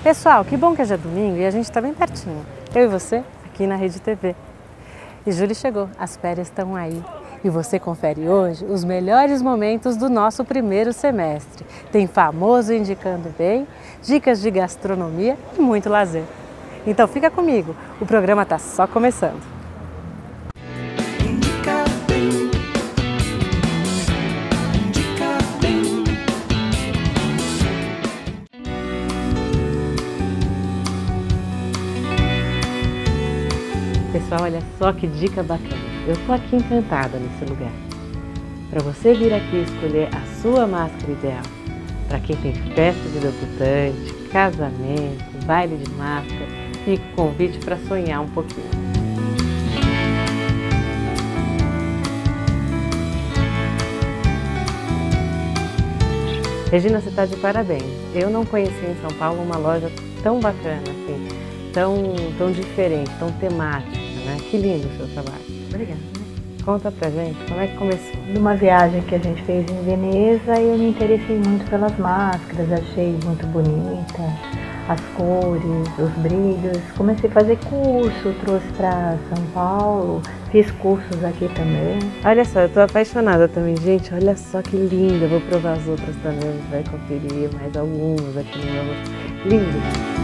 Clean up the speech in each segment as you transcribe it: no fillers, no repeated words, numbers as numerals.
Pessoal, que bom que hoje é domingo e a gente está bem pertinho. Eu e você, aqui na Rede TV. E julho chegou, as férias estão aí. E você confere hoje os melhores momentos do nosso primeiro semestre. Tem famoso indicando bem, dicas de gastronomia e muito lazer. Então fica comigo, o programa está só começando. Pessoal, olha só que dica bacana. Eu tô aqui encantada nesse lugar. Para você vir aqui escolher a sua máscara ideal. Para quem tem festa de debutante, casamento, baile de máscara, fica o convite para sonhar um pouquinho. Regina, você está de parabéns. Eu não conheci em São Paulo uma loja tão bacana assim. Tão diferente, tão temática, né? Que lindo o seu trabalho. Obrigada. Conta pra gente, como é que começou? Numa viagem que a gente fez em Veneza, eu me interessei muito pelas máscaras, achei muito bonita, as cores, os brilhos. Comecei a fazer curso, trouxe para São Paulo, fiz cursos aqui também. Olha só, eu tô apaixonada também, gente, olha só que linda. Vou provar as outras também, a gente vai conferir mais algumas aqui no meu rosto. Lindo!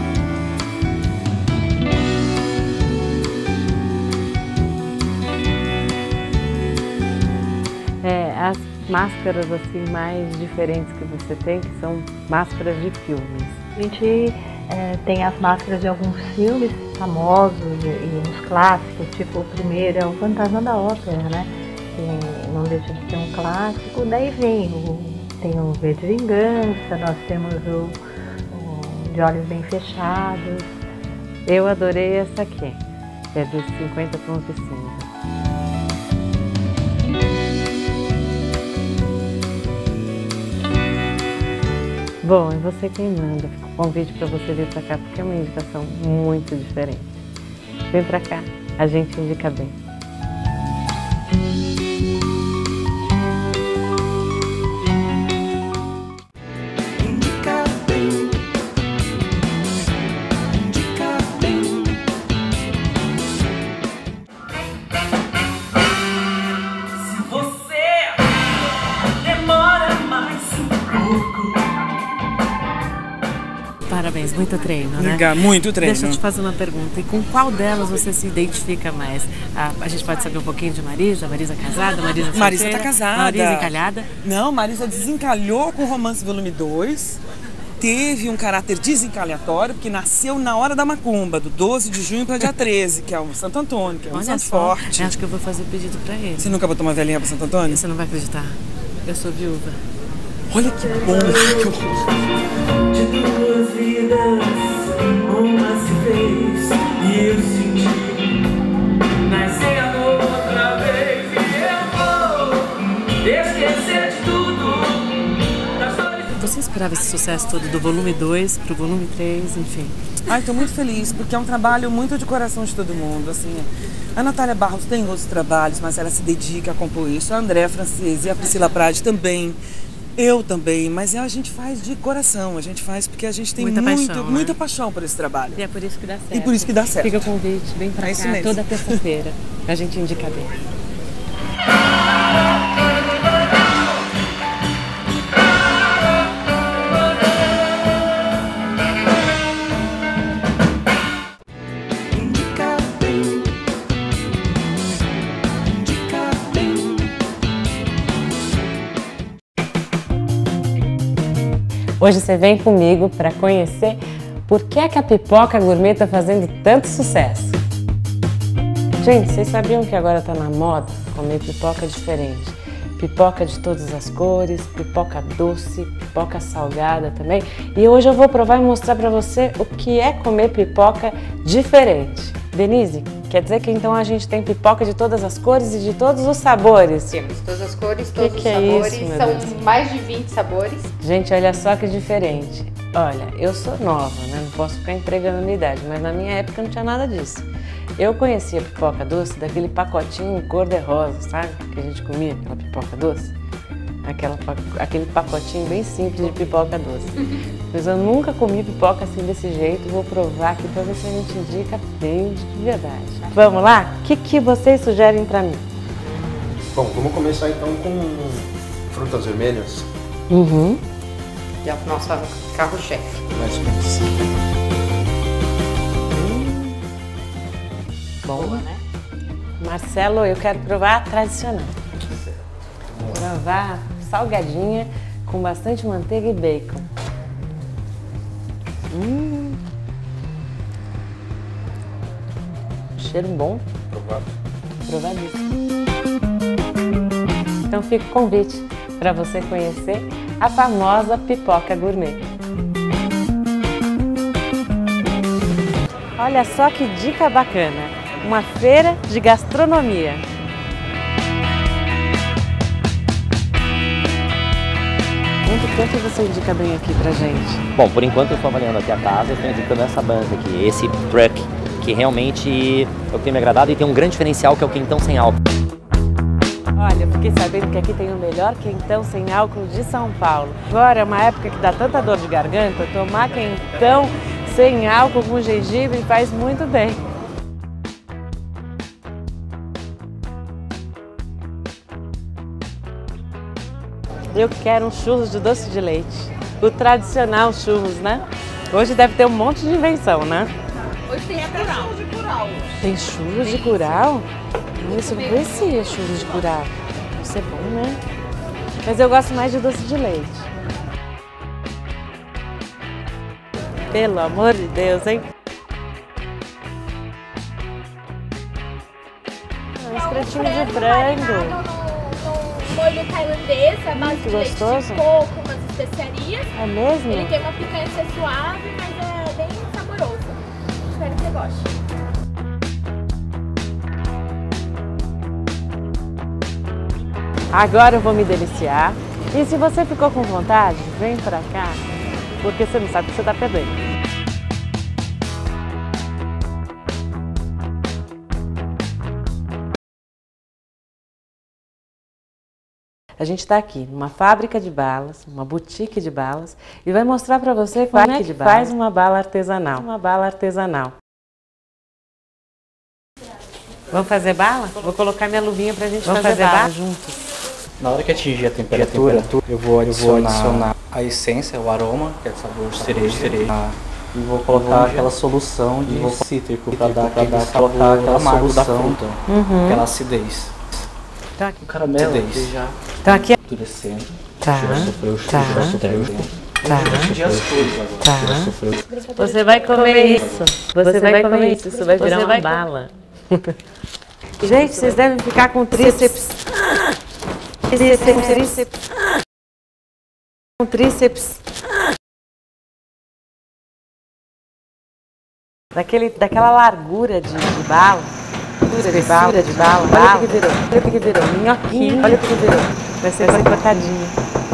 As máscaras assim mais diferentes que você tem, que são máscaras de filmes. A gente tem as máscaras de alguns filmes famosos e uns clássicos, tipo o primeiro é o Fantasma da Ópera, né? Que não deixa de ser um clássico. Daí tem o V de Vingança, nós temos o De Olhos Bem Fechados. Eu adorei essa aqui, é dos 50 Tons de Cinza. Bom, é você quem manda. Fica o convite para você vir para cá, porque é uma indicação muito diferente. Vem para cá, a gente indica bem. Parabéns, muito treino, né? Muito treino. Deixa eu te fazer uma pergunta. E com qual delas você se identifica mais? A gente pode saber um pouquinho de Marisa? Marisa casada? Marisa solteira? Marisa tá casada. Marisa encalhada? Não, Marisa desencalhou com o Romance Volume 2. Teve um caráter desencalhatório, porque nasceu na hora da macumba, do 12 de junho para dia 13, que é o Santo Antônio, que é um santo forte. Acho que eu vou fazer o pedido para ele. Você nunca botou uma velhinha para Santo Antônio? Você não vai acreditar. Eu sou viúva. Olha que bom! De duas vidas, uma se fez e eu senti nascer amor outra vez e eu vou esquecer de tudo. Você esperava esse sucesso todo do volume 2 pro volume 3, enfim? Ai, tô muito feliz, porque é um trabalho muito de coração de todo mundo, assim. A Natália Barros tem outros trabalhos, mas ela se dedica a compor isso. A Andréa Francese e a Priscila Prade também. Eu também, mas a gente faz de coração, a gente faz porque a gente tem muita paixão por esse trabalho. E é por isso que dá certo. E por isso que dá certo. Fica o convite, vem pra cá toda terça-feira, a gente indica bem. Hoje você vem comigo para conhecer por que é que a pipoca gourmet está fazendo tanto sucesso. Gente, vocês sabiam que agora está na moda comer pipoca diferente? Pipoca de todas as cores, pipoca doce, pipoca salgada também. E hoje eu vou provar e mostrar para você o que é comer pipoca diferente. Denise, quer dizer que então a gente tem pipoca de todas as cores e de todos os sabores? Temos todas as cores, todos os sabores, sabores, são mais de 20 sabores. Gente, olha só que diferente. Olha, eu sou nova, né? Não posso ficar entregando a minha idade, mas na minha época não tinha nada disso. Eu conhecia pipoca doce daquele pacotinho cor-de-rosa, sabe? Que a gente comia, aquela pipoca doce. aquele pacotinho bem simples de pipoca doce. Mas eu nunca comi pipoca assim desse jeito, vou provar aqui para ver se a gente indica bem de verdade. Vamos lá? O que vocês sugerem para mim? Bom, vamos começar então com frutas vermelhas. Uhum. É o nosso carro-chefe. Mais coisa. Bom, né? Marcelo, eu quero provar a tradicional. Provar salgadinha com bastante manteiga e bacon. Cheiro bom. Provado. Provadíssimo. Então fica o convite para você conhecer a famosa pipoca gourmet. Olha só que dica bacana, uma feira de gastronomia. Quanto você indica bem aqui pra gente? Bom, por enquanto eu estou avaliando aqui a casa, eu estou indicando essa banca aqui, esse truck, que realmente é o que tem me agradado e tem um grande diferencial que é o quentão sem álcool. Olha, eu fiquei sabendo que aqui tem o melhor quentão sem álcool de São Paulo. Agora é uma época que dá tanta dor de garganta, tomar quentão sem álcool com gengibre faz muito bem. Eu quero um churros de doce de leite. O tradicional churros, né? Hoje deve ter um monte de invenção, né? Hoje tem até churros de curau. Tem churros de curau? Isso, eu não conhecia churros de curau. Deve ser bom, né? Mas eu gosto mais de doce de leite. Pelo amor de Deus, hein? Um espetinho de frango. Molho tailandês, a base de leite gostoso. de coco, umas especiarias. É mesmo? Ele tem uma picância suave, mas é bem saboroso. Espero que você goste. Agora eu vou me deliciar. E se você ficou com vontade, vem pra cá, porque você não sabe o que você tá perdendo. A gente está aqui numa fábrica de balas, uma boutique de balas, e vai mostrar para você como é que faz uma bala artesanal. Vamos fazer bala? Vou colocar minha luvinha pra gente fazer bala juntos. Na hora que atingir a temperatura, eu vou adicionar a essência, o aroma, que é o sabor cereja, e vou colocar aquela solução de cítrico para dar aquele sabor amargo da fruta, aquela acidez. Então aqui. O caramelo já Então aqui é... endurecendo. Tá. Você vai comer isso. Você vai comer isso. Isso vai virar uma bala. Gente, vocês devem ficar com tríceps. Tríceps. Daquela largura de bala. Espessura de bala. Olha o que virou. Minhoquinho. Olha o que virou. Vai ser cortadinho.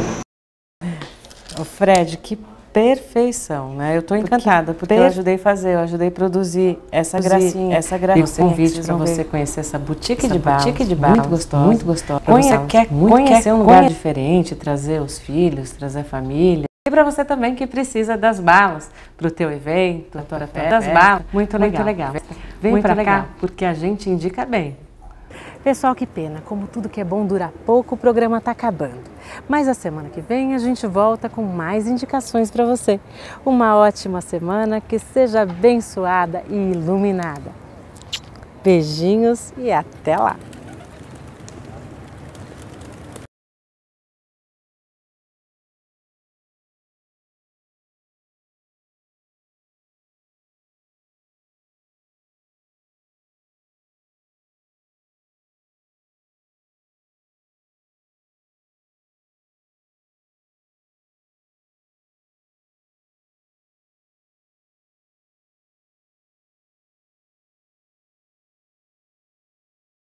Ô Fred, que perfeição, né? Eu tô encantada porque eu ajudei a fazer, eu ajudei a produzir essa gracinha. E o convite para você conhecer essa boutique de balas. Muito gostosa. Você quer conhecer um lugar diferente, trazer os filhos, trazer a família. E para você também que precisa das balas para o teu evento, a tua festa, das balas. Muito legal. Vem para cá porque a gente indica bem. Pessoal, que pena, como tudo que é bom dura pouco, o programa está acabando. Mas a semana que vem a gente volta com mais indicações para você. Uma ótima semana, que seja abençoada e iluminada. Beijinhos e até lá!